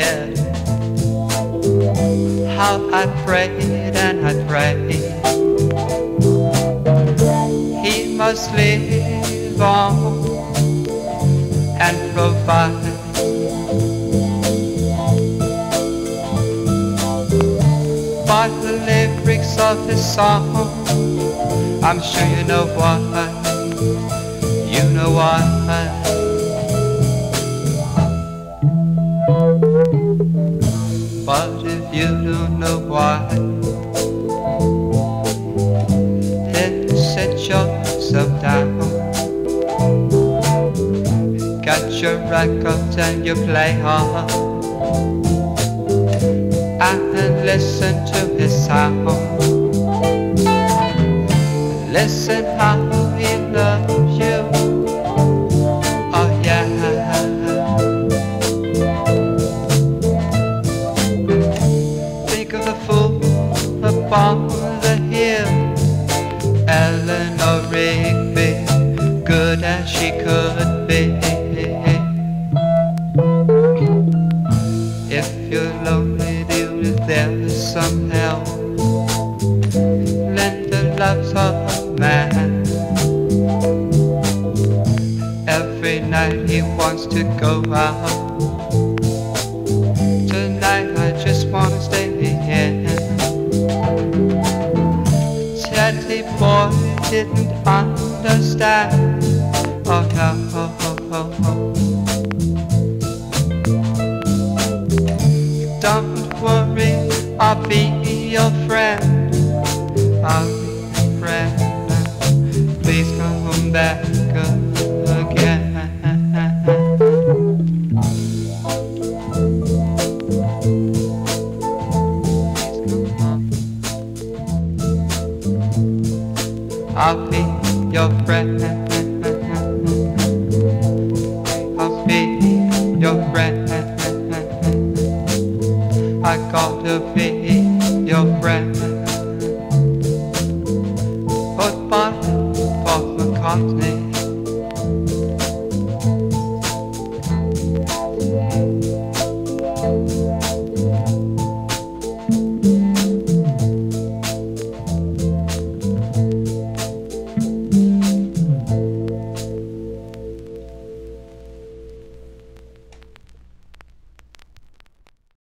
forget how I prayed and I prayed. He must live on and provide. By the lyrics of his song, I'm sure you know why. You know why. But if you don't know why, then set yourself down. Get your records and you play on, and listen to his sound. Listen how he loves you. Oh yeah. Think of the fool upon the hill, Eleanor Rigby, good as she could be. If you're lonely, there's some help. Linda loves her man. Every night he wants to go out. Tonight I just wanna stay in. Teddy boy didn't understand. Oh no. Don't worry, I'll be your friend. I'll be your friend. Please come back again. I'll be your friend. I'll be your friend. I gotta be your friend. Goodbye, Paul McCartney.